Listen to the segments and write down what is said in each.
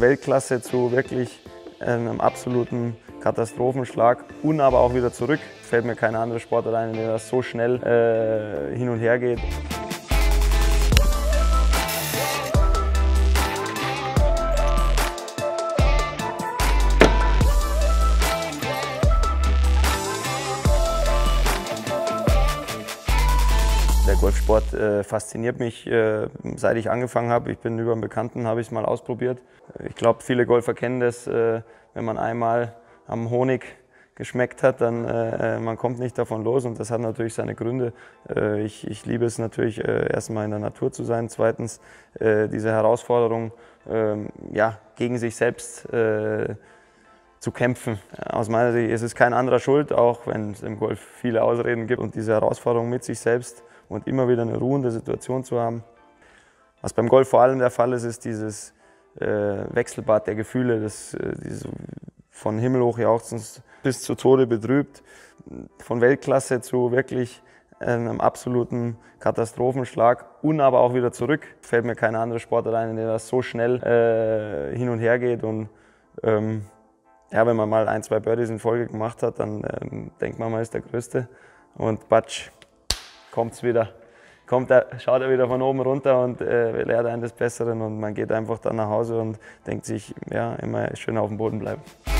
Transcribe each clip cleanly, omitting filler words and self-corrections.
Weltklasse zu wirklich einem absoluten Katastrophenschlag und aber auch wieder zurück. Fällt mir keine andere Sportart ein, in der das so schnell hin und her geht. Der Golfsport fasziniert mich, seit ich angefangen habe. Ich bin über einen Bekannten, habe ich es mal ausprobiert. Ich glaube, viele Golfer kennen das, wenn man einmal am Honig geschmeckt hat, dann man kommt nicht davon los, und das hat natürlich seine Gründe. Ich liebe es natürlich, erstmal in der Natur zu sein, zweitens diese Herausforderung, ja, gegen sich selbst zu kämpfen. Aus meiner Sicht ist es kein anderer schuld, auch wenn es im Golf viele Ausreden gibt, und diese Herausforderung mit sich selbst und immer wieder eine ruhende Situation zu haben. Was beim Golf vor allem der Fall ist, ist dieses Wechselbad der Gefühle, das von himmelhoch jauchzend bis zu Tode betrübt, von Weltklasse zu wirklich einem absoluten Katastrophenschlag und aber auch wieder zurück. Fällt mir keine andere Sportart ein, in der das so schnell hin und her geht, und ja, wenn man mal 1, 2 Birdies in Folge gemacht hat, dann denkt man, man ist der Größte, und batsch, kommt's wieder. Schaut er wieder von oben runter und lehrt einen des Besseren, und man geht einfach dann nach Hause und denkt sich, ja, immer schön auf dem Boden bleiben.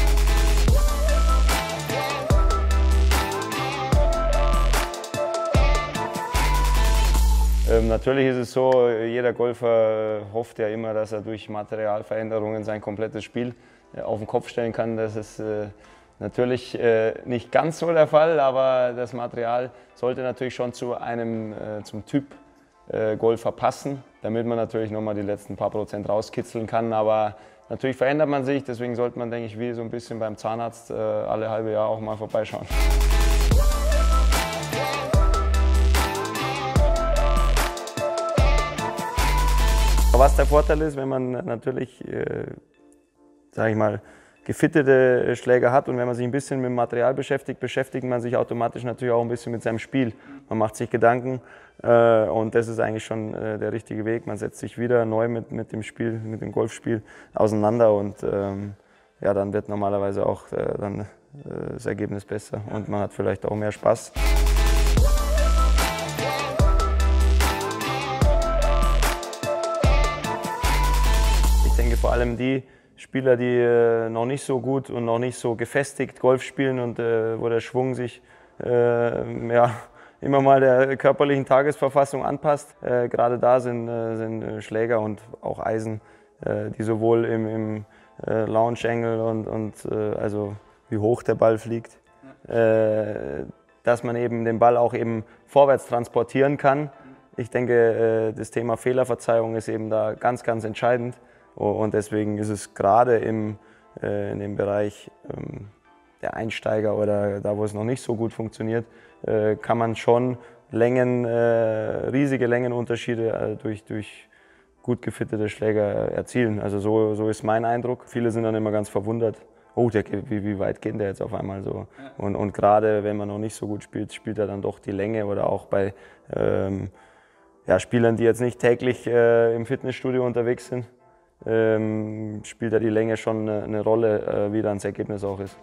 Natürlich ist es so, jeder Golfer hofft ja immer, dass er durch Materialveränderungen sein komplettes Spiel auf den Kopf stellen kann. Das ist natürlich nicht ganz so der Fall, aber das Material sollte natürlich schon zum Typ Golfer passen, damit man natürlich nochmal die letzten paar Prozent rauskitzeln kann. Aber natürlich verändert man sich, deswegen sollte man, denke ich, wie so ein bisschen beim Zahnarzt alle halbe Jahr auch mal vorbeischauen. Was der Vorteil ist, wenn man natürlich, sage ich mal, gefittete Schläger hat, und wenn man sich ein bisschen mit dem Material beschäftigt man sich automatisch natürlich auch ein bisschen mit seinem Spiel. Man macht sich Gedanken, und das ist eigentlich schon der richtige Weg. Man setzt sich wieder neu mit dem Spiel, mit dem Golfspiel auseinander, und ja, dann wird normalerweise auch dann das Ergebnis besser, und man hat vielleicht auch mehr Spaß. Ich denke, vor allem die Spieler, die noch nicht so gut und noch nicht so gefestigt Golf spielen, und wo der Schwung sich ja, immer mal der körperlichen Tagesverfassung anpasst. Gerade da sind Schläger und auch Eisen, die sowohl im Launch Angle und also wie hoch der Ball fliegt, dass man eben den Ball auch eben vorwärts transportieren kann. Ich denke, das Thema Fehlerverzeihung ist eben da ganz, ganz entscheidend. Und deswegen ist es gerade in dem Bereich der Einsteiger oder da, wo es noch nicht so gut funktioniert, kann man schon riesige Längenunterschiede durch gut gefittete Schläger erzielen. Also so ist mein Eindruck. Viele sind dann immer ganz verwundert, oh, wie weit geht der jetzt auf einmal so? Und gerade wenn man noch nicht so gut spielt, spielt er dann doch die Länge, oder auch bei ja, Spielern, die jetzt nicht täglich im Fitnessstudio unterwegs sind, spielt da die Länge schon eine Rolle, wie dann das Ergebnis auch ist.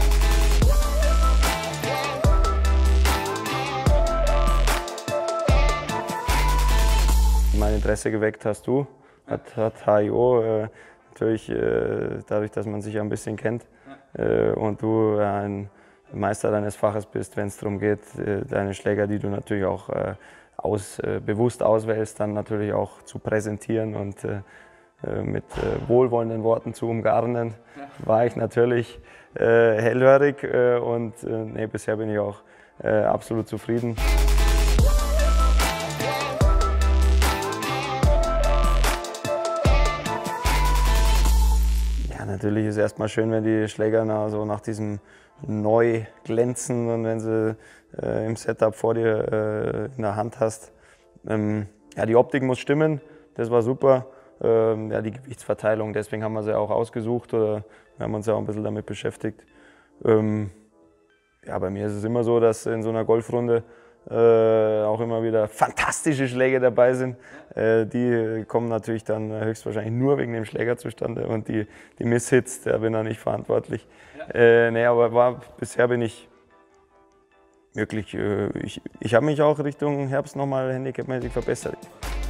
Mein Interesse geweckt hast du, hat HIO, natürlich dadurch, dass man sich ja ein bisschen kennt, und du ein Meister deines Faches bist, wenn es darum geht, deine Schläger, die du natürlich auch bewusst auswählst, dann natürlich auch zu präsentieren und mit wohlwollenden Worten zu umgarnen, war ich natürlich hellhörig, und nee, bisher bin ich auch absolut zufrieden. Ja, natürlich ist es erstmal schön, wenn die Schläger nach diesem neu glänzen, und wenn sie im Setup vor dir in der Hand hast. Ja, die Optik muss stimmen, das war super. Ja, die Gewichtsverteilung, deswegen haben wir sie auch ausgesucht, oder wir haben uns ja auch ein bisschen damit beschäftigt. Ja, bei mir ist es immer so, dass in so einer Golfrunde auch immer wieder fantastische Schläge dabei sind. Die kommen natürlich dann höchstwahrscheinlich nur wegen dem Schläger zustande und die Misshits, da bin ich nicht verantwortlich. Nee, aber bisher bin ich wirklich, ich habe mich auch Richtung Herbst nochmal handicapmäßig verbessert.